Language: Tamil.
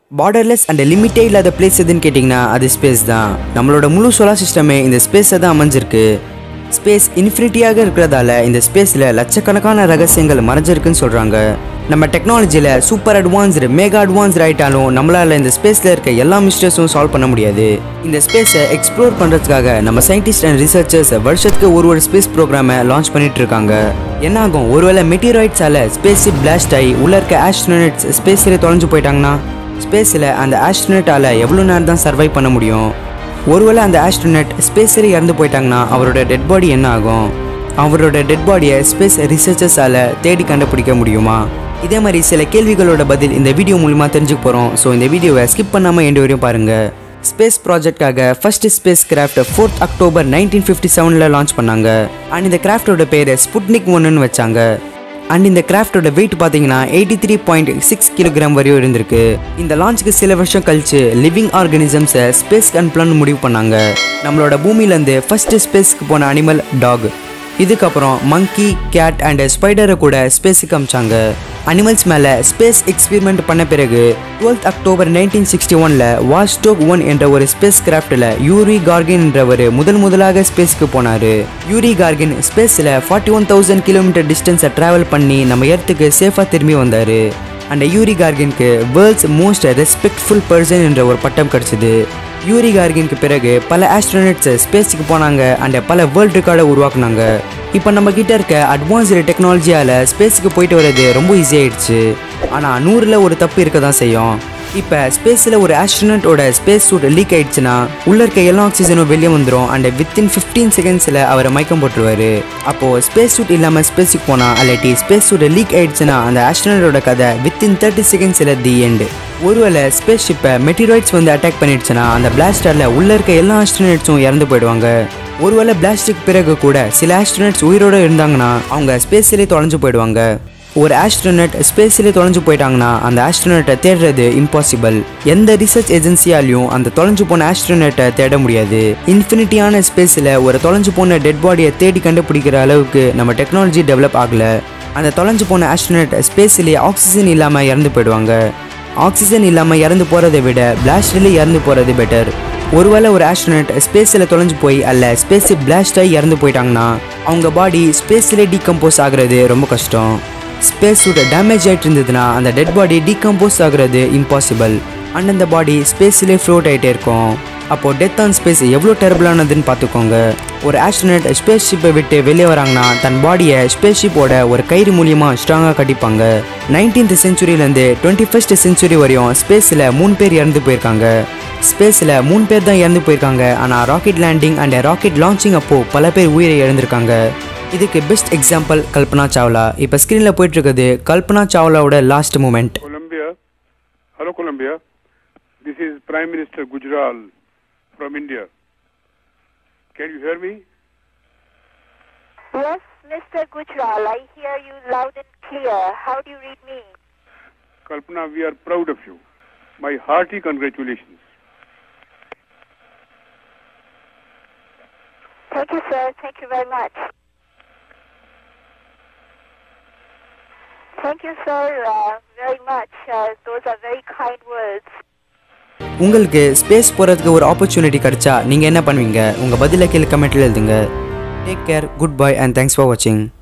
பார்டர்லெஸ் அண்ட் லிமிட்டே இல்லாத பிளேஸ் எதுன்னு கேட்டிங்கன்னா அது ஸ்பேஸ் தான். நம்மளோட முழு சோலார் சிஸ்டமே இந்த ஸ்பேஸை தான் அமைஞ்சிருக்கு. ஸ்பேஸ் இன்ஃபினிட்டியாக இருக்கிறதால இந்த ஸ்பேஸில் லட்சக்கணக்கான ரகசியங்கள் மறைஞ்சிருக்குன்னு சொல்கிறாங்க. நம்ம டெக்னாலஜியில் சூப்பர் அட்வான்ஸ்டு மேகா அட்வான்ஸ்டு ஆகிட்டாலும் நம்மளால் இந்த ஸ்பேஸில் இருக்க எல்லா மிஸ்டேக்ஸும் சால்வ் பண்ண முடியாது. இந்த ஸ்பேஸை எக்ஸ்ப்ளோர் பண்ணுறதுக்காக நம்ம சயின்டிஸ்ட் அண்ட் ரிசர்ச்சர்ஸ் வருஷத்துக்கு ஒரு ஸ்பேஸ் ப்ரோக்ராமை லான்ச் பண்ணிட்டு இருக்காங்க. என்ன ஆகும், ஒருவேளை மெட்டீராய்ட்ஸால் ஸ்பேஸ் ஷிப் பிளாஸ்ட் ஆகி உள்ளே இருக்க ஆஸ்ட்ரோனட்ஸ் ஸ்பேஸில் தொலைஞ்சு போயிட்டாங்கன்னா ஸ்பேஸில் அந்த ஆஸ்ட்ரோனட்டால் எவ்வளோ நேரம் தான் சர்வை பண்ண முடியும்? ஒருவேளை அந்த ஆஸ்ட்ரோனட் ஸ்பேஸில் இறந்து போயிட்டாங்கன்னா அவரோட டெட் பாடி என்ன ஆகும்? அவரோட டெட் பாடியை ஸ்பேஸ் ரிசர்ச்சர்ஸால் தேடி கண்டுபிடிக்க முடியுமா? இதே மாதிரி சில கேள்விகளோட பதில் இந்த வீடியோ மூலமாக தெரிஞ்சுக்க போகிறோம். ஸோ இந்த வீடியோவை ஸ்கிப் பண்ணாமல் எண்டு வரையும் பாருங்கள். ஸ்பேஸ் ப்ராஜெக்டாக first spacecraft 4 October 1957 launch பண்ணாங்க. அண்ட் இந்த கிராஃப்டோட பேர் ஸ்புட்னிக் 1ன்னு வச்சாங்க. அண்ட் இந்த கிராஃப்டோட வெயிட் பார்த்தீங்கன்னா 83.6 கிலோகிராம் வரையும் இருந்திருக்கு. இந்த லான்ச்சுக்கு சில வருஷம் கழிச்சு லிவிங் ஆர்கானிசம்ஸை ஸ்பேஸ்க்கு அனுப்பலான்னு முடிவு பண்ணாங்க. நம்மளோட பூமியிலேருந்து ஃபர்ஸ்ட் ஸ்பேஸ்க்கு போன அனிமல் டாக். இதுக்கப்புறம் மங்கி, கேட் அண்ட் ஸ்பைடரை கூட ஸ்பேஸுக்கு அமிச்சாங்க. அனிமல்ஸ் மேலே ஸ்பேஸ் எக்ஸ்பெரிமெண்ட் பண்ண பிறகு 12 அக்டோபர் 1961 வாஸ்டோக் 1 என்ற ஒரு ஸ்பேஸ் கிராஃப்டில் யூரி கார்கின் என்றவர் முதலாக ஸ்பேஸ்க்கு போனார். யூரி கார்கின் ஸ்பேஸில் 41,000 கிலோமீட்டர் டிஸ்டன்ஸை ட்ராவல் பண்ணி நம்ம எர்த்துக்கு சேஃபாக திரும்பி வந்தார். அந்த யூரி கார்கினுக்கு வேர்ல்ட்ஸ் மோஸ்ட் ரெஸ்பெக்ட்ஃபுல் பர்சன் என்ற ஒரு பட்டம் கிடச்சிது. யூரி கார்கினுக்கு பிறகு பல ஆஸ்ட்ரோனட்ஸ் ஸ்பேஸுக்கு போனாங்க அண்ட் பல வேர்ல்டு ரெக்கார்டை உருவாக்குனாங்க. இப்போ நம்ம கிட்ட இருக்க அட்வான்ஸ்டு டெக்னாலஜியால் ஸ்பேஸுக்கு போயிட்டு வர்றது ரொம்ப ஈஸியாகிடுச்சு. ஆனால் 100ல் ஒரு தப்பு இருக்க தான் செய்யும். இப்போ ஸ்பேஸில் ஒரு ஆஸ்ட்ரோனட்டோட ஸ்பேஸ் சூட் லீக் ஆயிடுச்சுன்னா உள்ளே இருக்க எல்லா ஆக்சிஜனும் வெளியே வந்துடும் அண்ட் வித்தின் 15 செகண்ட்ஸில் அவரை மயக்கம் போட்டுருவார். அப்போது ஸ்பேஸ் சூட் இல்லாமல் ஸ்பேஸுக்கு போனால் அல்லாட்டி ஸ்பேஸ் சூட் லீக் ஆயிடுச்சுன்னா அந்த ஆஸ்ட்ரோனட்டோட கதை வித்தின் 30 செகண்ட்ஸில் தி எண்டு. ஒருவேளை ஸ்பேஸ் ஷிப்பை மெட்டீராய்ட்ஸ் வந்து அட்டாக் பண்ணிடுச்சுன்னா அந்த பிளாஸ்டரில் உள்ளே இருக்க எல்லா ஆஸ்ட்ரோனட்ஸும் இறந்து போயிடுவாங்க. ஒருவேளை பிளாஸ்டுக்கு பிறகு கூட சில ஆஸ்ட்ரோனட்ஸ் உயிரோடு இருந்தாங்கன்னா அவங்க ஸ்பேஸிலே தொலைஞ்சு போயிடுவாங்க. ஒரு ஆஸ்ட்ரோனட் ஸ்பேஸிலே தொலைஞ்சு போயிட்டாங்கன்னா அந்த ஆஸ்ட்ரோனட்டை தேடுறது இம்பாசிபிள். எந்த ரிசர்ச் ஏஜென்சியாலையும் அந்த தொலைஞ்சு போன ஆஸ்ட்ரோனட்டை தேட முடியாது. இன்ஃபினிட்டியான ஸ்பேஸில் ஒரு தொலைஞ்சு போன டெட் பாடியை தேடி கண்டுபிடிக்கிற அளவுக்கு நம்ம டெக்னாலஜி டெவலப் ஆகலை. அந்த தொலைஞ்சு போன ஆஸ்ட்ரோனட் ஸ்பேஸிலே ஆக்சிஜன் இல்லாமல் இறந்து போயிடுவாங்க. ஆக்சிஜன் இல்லாமல் இறந்து போகிறத விட பிளாஸ்ட்லேயே இறந்து போகிறது பெட்டர். ஒருவேளை ஒரு ஆஸ்ட்ரோனட் ஸ்பேஸில் தொலைஞ்சு போய் அல்ல ஸ்பேஸ் பிளாஸ்ட் ஆகி இறந்து போயிட்டாங்கன்னா அவங்க பாடி ஸ்பேஸிலே டீகம்போஸ் ஆகிறது ரொம்ப கஷ்டம். ஸ்பேஸ் சூட் டேமேஜ் ஆகிட்டு இருந்ததுன்னா அந்த டெட் பாடி டீகம்போஸ் ஆகிறது இம்பாசிபிள். அண்ட் அந்த பாடி ஸ்பேஸிலே ஃப்ளோட் ஆகிட்டே இருக்கும். அப்போது டெத் ஆன் ஸ்பேஸ் எவ்வளோ டெரபிளானதுன்னு பார்த்துக்கோங்க. ஒரு ஆஸ்ட்ரோனட் ஸ்பேஸ் ஷிப்பை விட்டு வெளியே வராங்கன்னா தன் பாடியை ஸ்பேஸ் ஷிப்போட ஒரு கயிறு மூலியமாக ஸ்ட்ராங்காக கட்டிப்பாங்க. 19th செஞ்சுரியிலேருந்து 21st செஞ்சுரி வரையும் ஸ்பேஸில் 3 பேர் இறந்து போயிருக்காங்க. ஸ்பேஸில் 3 பேர் தான் இறந்து போயிருக்காங்க. ஆனால் rocket landing and rocket launching அப்போது பல பேர் உயிரை இழந்திருக்காங்க. இதுக்கு பெஸ்ட் எக்ஸாம்பிள் கல்பனா சாவ்லா. இப்போ ஸ்க்ரீனில் போயிட்டு இருக்குது கல்பனா சாவ்லாவோட last moment. Hello Colombia, this is Prime Minister Gujral from India. Can you hear me? Yes, Mr. Gujral, I hear you loud and clear. How do you read me? Kalpana, we are proud of you. My hearty congratulations. Thank you, sir. Thank you very much. Thank you, sir, very much. Those are very kind words. உங்களுக்கு ஸ்பேஸ் போகிறதுக்கு ஒரு ஆப்பர்ச்சுனிட்டி கிடைச்சா நீங்கள் என்ன பண்ணுவீங்க? உங்கள் பதிலை கீழே கமெண்ட்டில் எழுதுங்க. Take care, goodbye and thanks for வாட்சிங்.